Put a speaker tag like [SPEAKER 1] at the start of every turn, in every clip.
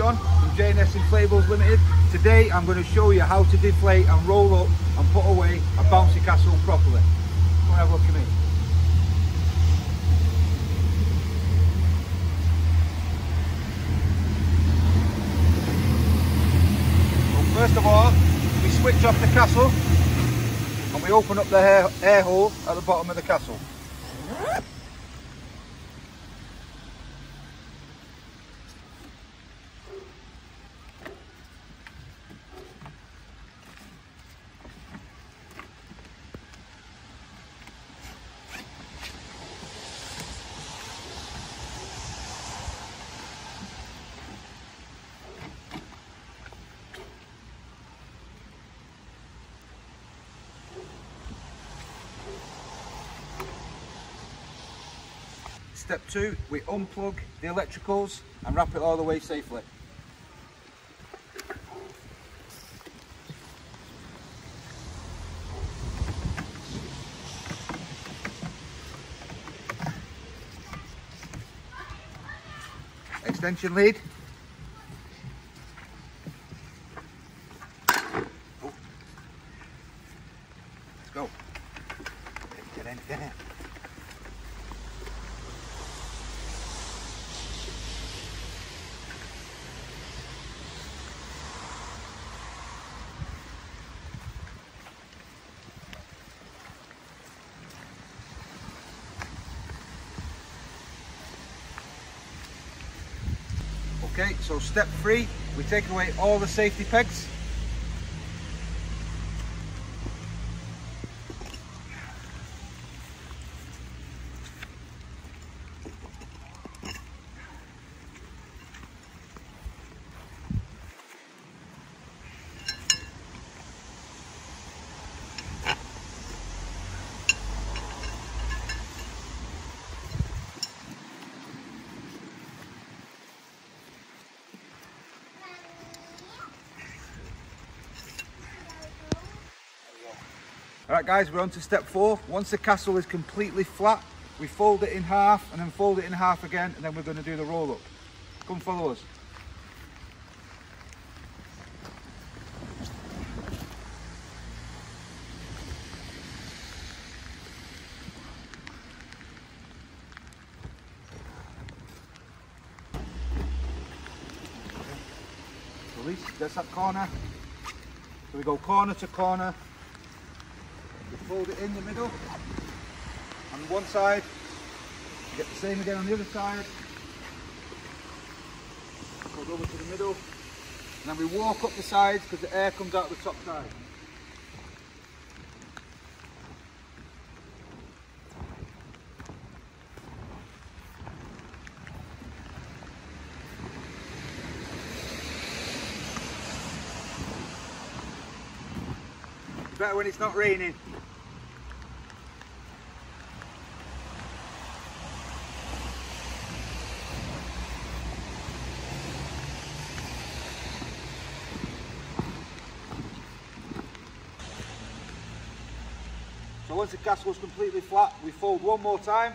[SPEAKER 1] John from J&S Inflatables Limited. Today I'm going to show you how to deflate and roll up and put away a bouncy castle properly. Come and have a look at me. So first of all, we switch off the castle and we open up the air hole at the bottom of the castle. Step 2, we unplug the electricals and wrap it all the way safely. Extension lead. Oh. Let's go. Get in, get in. Okay, so step 3, we take away all the safety pegs. Alright guys, we're on to step 4. Once the castle is completely flat, we fold it in half and then fold it in half again, and then we're going to do the roll up. Come follow us. Release, there's that corner. So we go corner to corner. We fold it in the middle, on one side, you get the same again on the other side, goes over to the middle, and then we walk up the sides because the air comes out the top side. It's better when it's not raining. So once the castle is completely flat, we fold one more time.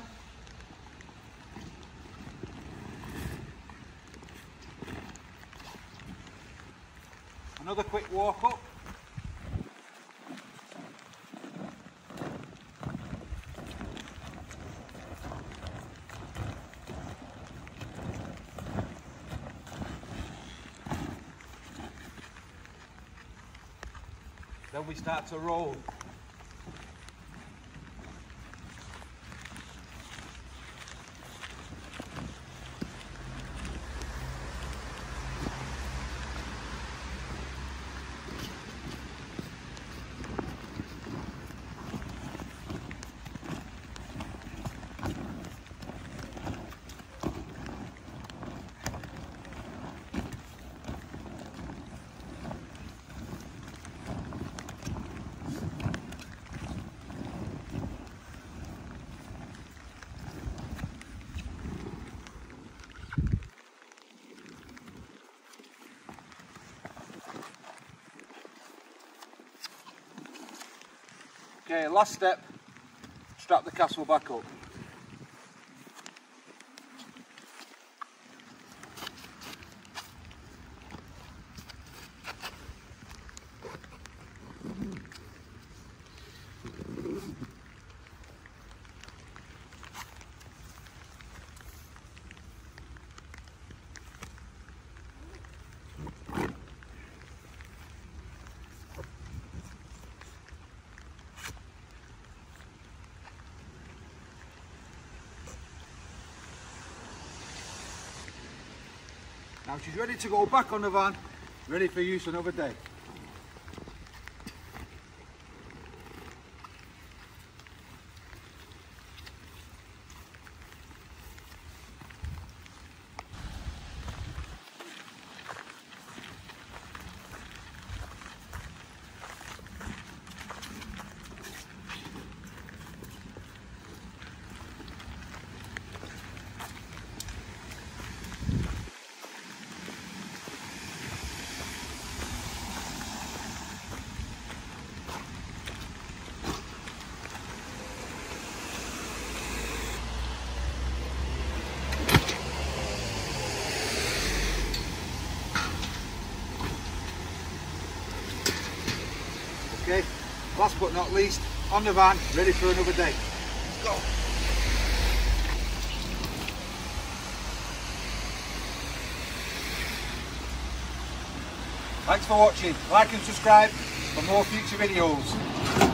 [SPEAKER 1] Another quick walk up. Then we start to roll. Okay, last step, strap the castle back up. Now she's ready to go back on the van, ready for use another day. Okay, last but not least, on the van, ready for another day. Let's go. Thanks for watching. Like and subscribe for more future videos.